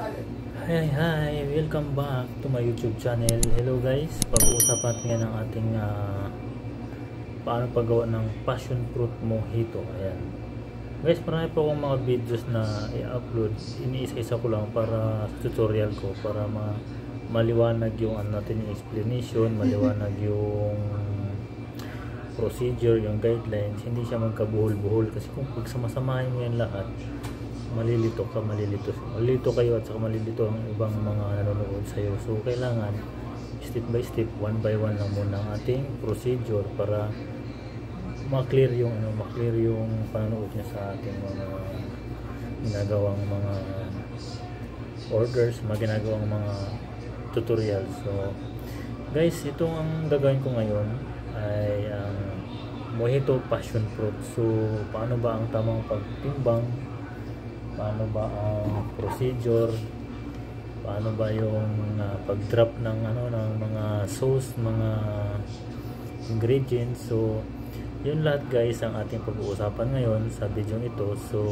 Hi, welcome back to my YouTube channel. Hello guys, pag-uusapan natin ngayon ang ating paano paggawa ng passion fruit mojito. Ayan guys, marami po akong mga videos na i-upload. Iniisa-isa ko lang para sa tutorial ko, para maliwanag yung natin, yung explanation, maliwanag yung procedure, yung guidelines. Hindi siya magkabuhol-buhol, kasi kung pagsamasamahin mo yan lahat, malilito kayo at saka malilito ang ibang mga nanonood sa iyo. So kailangan step by step, one by one lang muna ang ating procedure para ma-clear yung panonood niya sa ating mga ginagawang mga orders, mga ginagawang mga tutorials. So guys, itong ang gagawin ko ngayon ay ang mojito passion fruit. So paano ba ang tamang pagtimbang, paano ba ang procedure, paano ba yung pag-drop ng ng mga sauce, mga ingredients. So yun lahat guys ang ating pag-uusapan ngayon sa video ito. So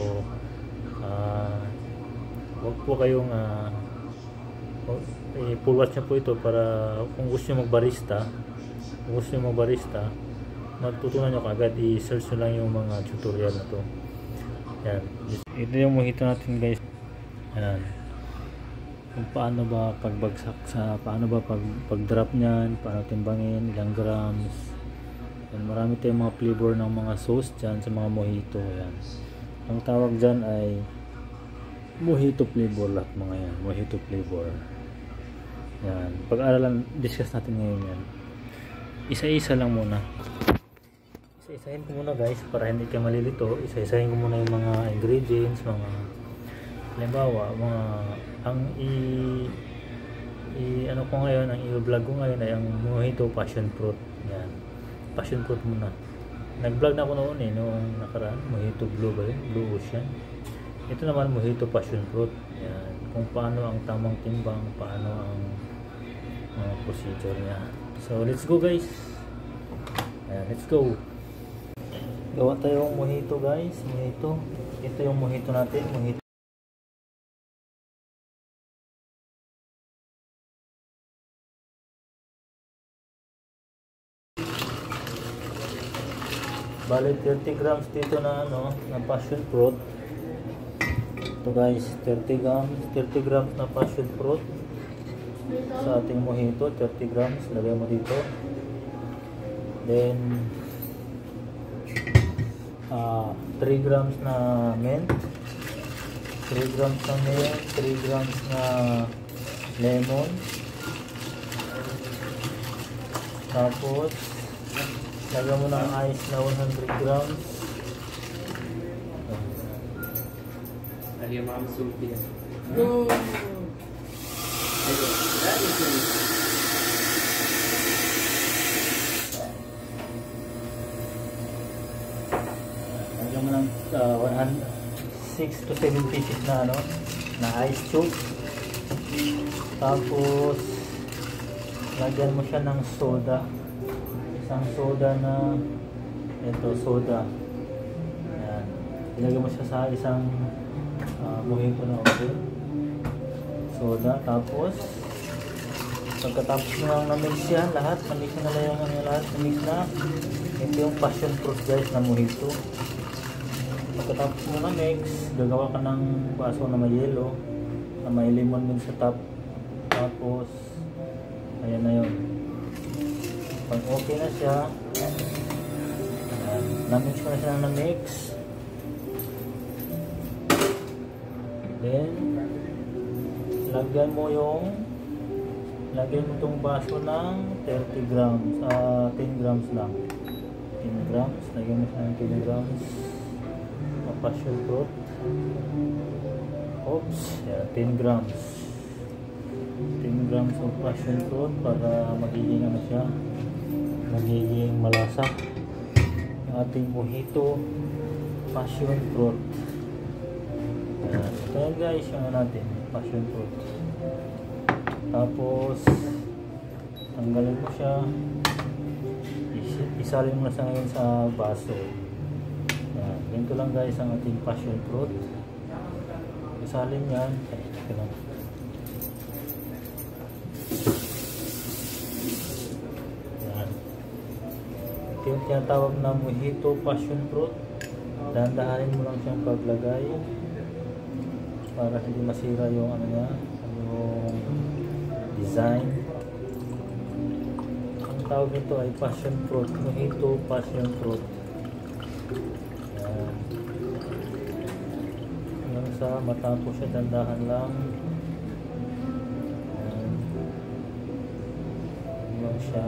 wag po kayong full watch na po ito para kung gusto nyo magbarista, matutunan nyo kagad, i-search nyo lang yung mga tutorial na to. Yan, ito yung mojito natin guys. Ayan, kung paano ba pagbagsak paano ba pag-drop niyan, paano timbangin, ilang grams. Yan, marami tayong mga flavor ng mga sauce dyan sa mga mojito. Yan, ang tawag dyan ay mojito flavor, lahat mga yan, mojito flavor. Yan, pag-aralan, discuss natin ngayon yan. Isa-isa lang muna. Isa-isahin ko muna guys para hindi kayo malilito. Isa-isahin ko muna yung mga ingredients, mga halimbawa, ang ano ko ngayon, ang i-vlog ko ngayon ay ang mojito passion fruit. Yan, passion fruit muna. Nag-vlog na ako noon noong nakaraan, mojito blue ba yun? Blue Ocean. Ito naman mojito passion fruit. Yan, kung paano ang tamang timbang, paano ang procedure niya. So let's go guys. Ayan, let's go. Gawa tayong mojito guys, mojito. Ito yung mojito natin, mojito. Bale 30 grams dito na na passion fruit. Ito guys, 30 grams na passion fruit sa ating mojito. 30 grams lagay mo dito. Then 3 grams na mint, 3 grams na mint, 3 grams na lemon, tapos lagyan mo ng ice na 100 grams. Lagyan mo ng 6 to 7 pieces na na ice cube. Tapos lagyan mo siya ng soda, isang soda na soda. Ayan, ilagay mo siya sa isang mojito na soda. Tapos pagkatapos mo lang na-mix yan lahat, na-mix na lang yung lahat, na-mix na. Ito yung passion fruit guys na mojito. Pagkatapos mo na-mix, gagawa ka ng baso na may yelo, na may lemon din sa top. Tapos ayan na yun. Pag okay na siya, na-mix ko na siya ng na-mix. Then lagyan mo itong baso ng 30 grams, 10 grams lang. 10 grams, lagyan mo siya ng 10 grams na passion fruit. Oops, yeah, 10 grams. 10 grams of passion fruit para magiging magiging malasa yung ating mojito passion fruit. Ayan guys, yung natin passion fruit. Tapos tanggalin mo siya, isalin mo na siya ngayon sa baso. Ganito lang guys ang ating passion fruit. Isalin yan. yung tinatawag na mojito passion fruit. Dahan-dahanin mo lang siyang paglagay para hindi masira yung ano niya, yung design. Ang tawag nito ay passion fruit, mojito passion fruit. Ayan. Hanggang sa matapos siya, dahan-dahan lang. Ayan. Hanggang siya.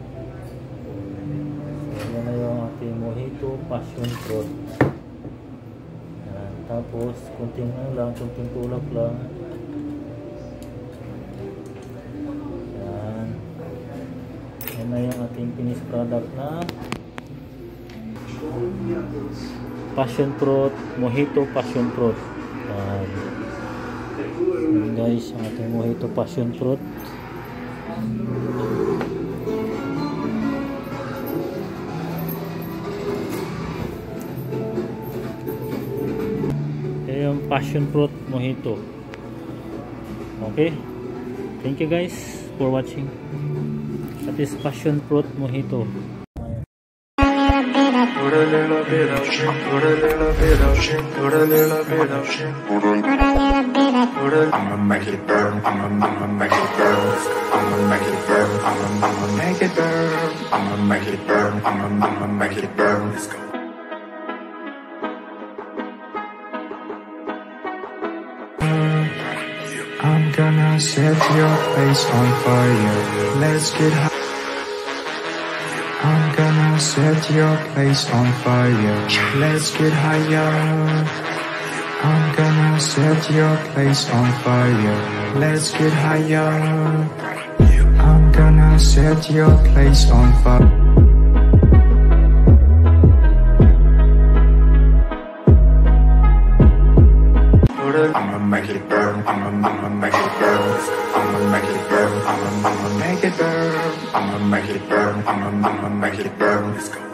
So yan na yung ating mojito passion fruit. Ayan. Tapos kunting lang, kunting tulak lang. Ayan. Yan na yung ating finished product na passion fruit, mojito passion fruit. Yan guys, ang ating mojito passion fruit. Yan yung passion fruit mojito. Okay, thank you guys for watching. That is passion fruit mojito. Put a little bit of shit, put a little bit of shit, put a little bit of shit, put a little bit of I'ma make it burn, I'ma make it burn, I'ma make it burn, I'ma make it burn, I'ma make it burn, I'ma make it burn. Let's go. I'm gonna set your place on fire. Let's get high. I'm gonna set your place on fire. Let's get higher. I'm gonna set your place on fire. Let's get higher. I'm gonna set your place on fire. I'ma make it burn, I'ma make it burn, I'ma make it burn, I'ma make it burn, I'ma make it burn, I'ma make it burn. Let's go.